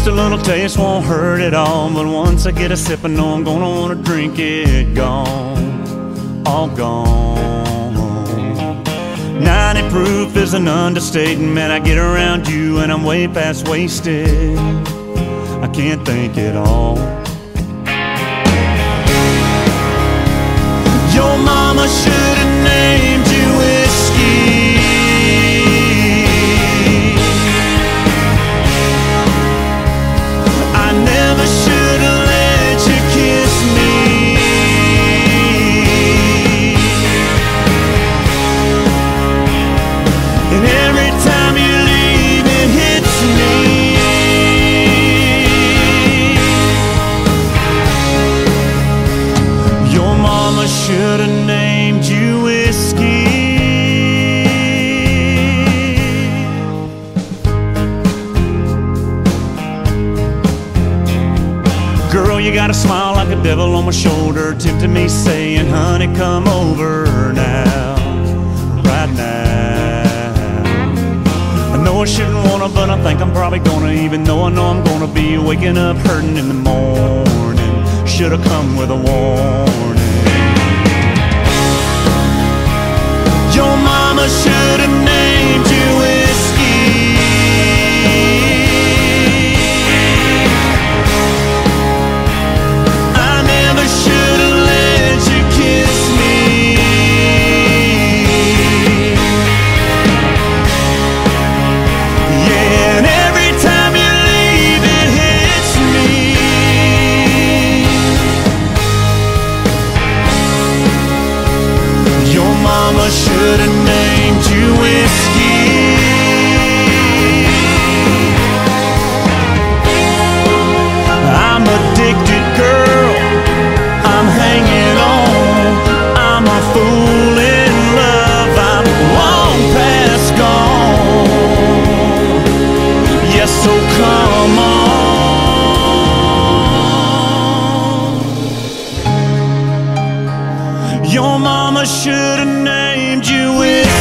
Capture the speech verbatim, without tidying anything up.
Just a little taste won't hurt at all, but once I get a sip I know I'm gonna wanna drink it. Gone, all gone. ninety proof is an understatement. Man, I get around you and I'm way past wasted. I can't think it all. Your mama should've named you whiskey. I never should've let you kiss me. And every time you leave it hits me. Your mama should've named you whiskey. Girl, you got a smile like a devil on my shoulder, tempting me saying, honey, come over now, right now. I know I shouldn't wanna, but I think I'm probably gonna, even though I know I'm gonna be waking up hurting in the morning. Should've come with a warning. Your mama should've named you whiskey. I never should've let you kiss me. Yeah, and every time you leave it hits me. Your mama should've named you whiskey. I'm addicted, girl, I'm hanging on. I'm a fool in love, I'm long past gone. Yes, so come on. Your mama should've named you whiskey.